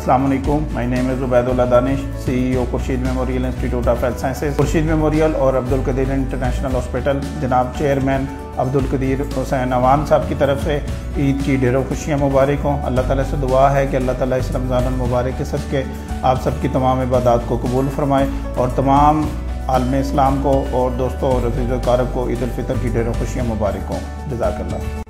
अस्सलाम वालेकुम, my name is Ubaidullah Danish, CEO Khurshid memorial institute of health sciences, Khurshid memorial और Abdul Qadeer international hospital. जनाब चेयरमैन अब्दुल कदीर हुसैन अवान साहब की तरफ से ईद की ढेरों खुशियाँ मुबारक हों। अल्लाह ताला से दुआ है कि अल्लाह ताला इस रमज़ान मुबारक के सदक़े आप सबकी तमाम इबादत को कबूल फरमाए और तमाम आलम इस्लाम को और दोस्तों और अज़ीज़ व अक़ारिब को ईद उल फ़ितर की ढेरों खुशियाँ मुबारक हों। जज़ाकल्लाह।